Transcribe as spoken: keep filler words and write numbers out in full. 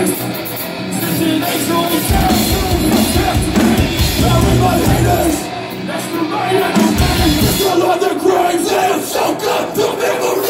face. Sitting Exil down, so protect me. Bury my haters, that's the right of me. Just all of their crimes and soak up the memory.